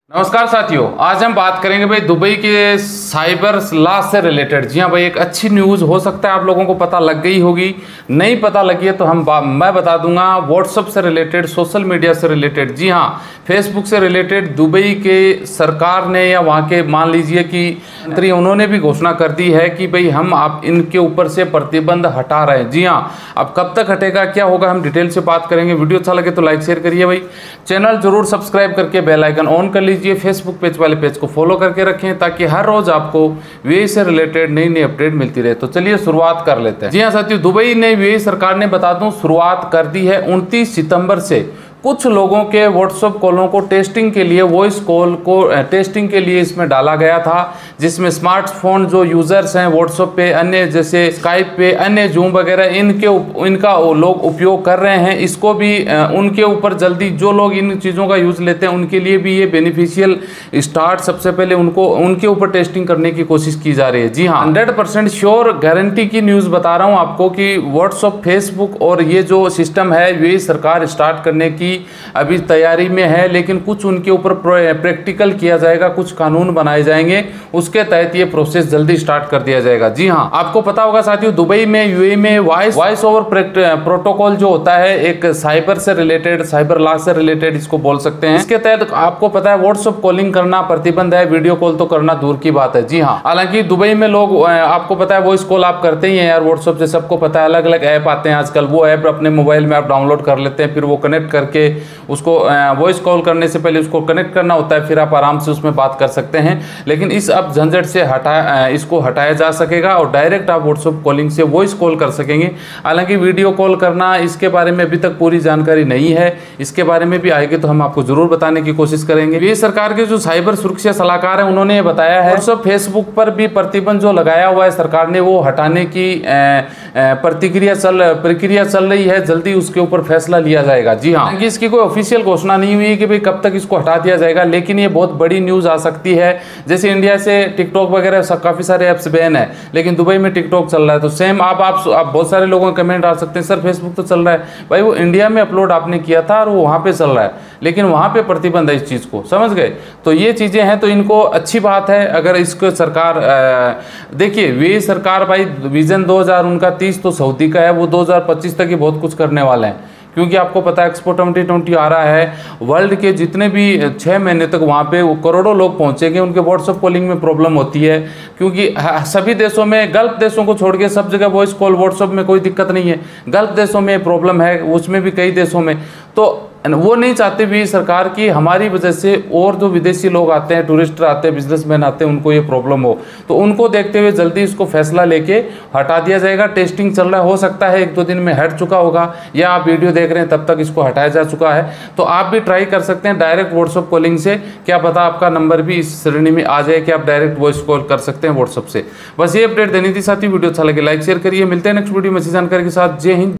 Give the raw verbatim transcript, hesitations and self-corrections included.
नमस्कार साथियों, आज हम बात करेंगे भाई दुबई के साइबर लॉस से रिलेटेड। जी हाँ भाई, एक अच्छी न्यूज़ हो सकता है आप लोगों को पता लग गई होगी, नहीं पता लगी है तो हम मैं बता दूंगा। व्हाट्सएप से रिलेटेड, सोशल मीडिया से रिलेटेड, जी हाँ फेसबुक से रिलेटेड दुबई के सरकार ने या वहाँ के मान लीजिए कि मंत्री, उन्होंने भी घोषणा कर दी है कि भाई हम आप इनके ऊपर से प्रतिबंध हटा रहे हैं। जी हाँ, अब कब तक हटेगा, क्या होगा, हम डिटेल से बात करेंगे। वीडियो अच्छा लगे तो लाइक शेयर करिए भाई, चैनल जरूर सब्सक्राइब करके बेल आइकन ऑन कर लीजिए, फेसबुक पेज वाले पेज को फॉलो करके रखें ताकि हर रोज आपको यूएई से रिलेटेड नई नई अपडेट मिलती रहे। तो चलिए शुरुआत कर लेते हैं। जी हाँ साथियों, दुबई ने यूएई सरकार ने बता दूं शुरुआत कर दी है उनतीस सितंबर से कुछ लोगों के व्हाट्सएप कॉलों को टेस्टिंग के लिए, वॉइस कॉल को टेस्टिंग के लिए इसमें डाला गया था, जिसमें स्मार्टफोन जो यूजर्स हैं व्हाट्सएप पे, अन्य जैसे स्काइप पे, अन्य जूम वगैरह इनके इनका लोग उपयोग कर रहे हैं। इसको भी उनके ऊपर जल्दी, जो लोग इन चीज़ों का यूज़ लेते हैं उनके लिए भी ये बेनिफिशियल स्टार्ट सबसे पहले उनको उनके ऊपर टेस्टिंग करने की कोशिश की जा रही है। जी हाँ, हंड्रेड परसेंट श्योर गारंटी की न्यूज़ बता रहा हूँ आपको कि व्हाट्सएप, फेसबुक और ये जो सिस्टम है ये सरकार स्टार्ट करने की अभी तैयारी में है, लेकिन कुछ उनके ऊपर प्रैक्टिकल किया जाएगा, कुछ कानून बनाए जाएंगे, उसके तहत ये प्रोसेस जल्दी स्टार्ट कर दिया जाएगा। जी हाँ, आपको पता होगा साथियों, दुबई में, यूएई में वॉइस वॉइस ओवर प्रोटोकॉल जो होता है एक साइबर से रिलेटेड, साइबर लॉ से रिलेटेड इसको बोल सकते हैं। इसके तहत आपको पता है व्हाट्सएप कॉलिंग करना प्रतिबंध है, वीडियो कॉल तो करना दूर की बात है। जी हाँ, हालांकि दुबई में लोग, आपको पता है वॉइस कॉल आप करते ही हैं यार व्हाट्सएप से, सबको पता है, अलग अलग ऐप आते हैं आजकल, वो ऐप अपने मोबाइल में आप डाउनलोड कर लेते हैं, फिर वो कनेक्ट करके उसको वॉइस कॉल करने से पहले उसको कनेक्ट करना होता है, फिर आप आराम से उसमें बात कर सकते हैं। लेकिन इस अब झंझट से हटा इसको हटाया जा सकेगा और डायरेक्ट आप व्हाट्सएप कॉलिंग से वॉइस कॉल कर सकेंगे। हालांकि वीडियो कॉल करना, इसके बारे में अभी तक पूरी जानकारी नहीं है, इसके बारे में भी आएगी तो हम आपको जरूर बताने की कोशिश करेंगे। ये सरकार के जो साइबर सुरक्षा सलाहकार है उन्होंने बताया है व्हाट्सएप, फेसबुक पर भी प्रतिबंध जो लगाया हुआ है सरकार ने, वो हटाने की प्रतिक्रिया चल प्रक्रिया चल रही है, जल्दी उसके ऊपर फैसला लिया जाएगा। जी हाँ, इसकी कोई ऑफिशियल घोषणा नहीं हुई है कि भाई कब तक इसको हटा दिया जाएगा, लेकिन ये बहुत बड़ी न्यूज़ आ सकती है। जैसे इंडिया से टिकटॉक वगैरह काफ़ी सारे ऐप्स बैन है, लेकिन दुबई में टिकटॉक चल रहा है, तो सेम आप आप, आप बहुत सारे लोगों के कमेंट डाल सकते हैं, सर फेसबुक तो चल रहा है, भाई वो इंडिया में अपलोड आपने किया था और वो वहाँ पे चल रहा है, लेकिन वहाँ पे प्रतिबंध है इस चीज़ को, समझ गए। तो ये चीज़ें हैं, तो इनको अच्छी बात है अगर इसको सरकार, देखिए वे सरकार भाई विजन दो हज़ार उनका तीस तो सऊदी का है, वो दो हज़ार पच्चीस तक ही बहुत कुछ करने वाले हैं, क्योंकि आपको पता है एक्सपो ट्वेंटी ट्वेंटी आ रहा है। वर्ल्ड के जितने भी छः महीने तक वहाँ पे करोड़ों लोग पहुँचेंगे, उनके व्हाट्सएप कॉलिंग में प्रॉब्लम होती है, क्योंकि सभी देशों में, गल्फ देशों को छोड़ के सब जगह वॉइस कॉल व्हाट्सएप में कोई दिक्कत नहीं है, गल्फ देशों में प्रॉब्लम है, उसमें भी कई देशों में, तो वो नहीं चाहते भी सरकार की हमारी वजह से और जो विदेशी लोग आते हैं, टूरिस्ट आते हैं, बिजनेसमैन आते हैं, उनको ये प्रॉब्लम हो, तो उनको देखते हुए जल्दी इसको फैसला लेके हटा दिया जाएगा। टेस्टिंग चल रहा है, हो सकता है एक दो दिन में हट चुका होगा, या आप वीडियो देख रहे हैं तब तक इसको हटाया जा चुका है, तो आप भी ट्राई कर सकते हैं डायरेक्ट व्हाट्सएप कॉलिंग से, क्या पता आपका नंबर भी इस श्रेणी में आ जाए कि आप डायरेक्ट वॉइस कॉल कर सकते हैं व्हाट्सएप से। बस ये अपडेट देनी थी साथी, वीडियो अच्छा लगे लाइक शेयर करिए, मिलते हैं नेक्स्ट वीडियो में अच्छी जानकारी के साथ। जय हिंद।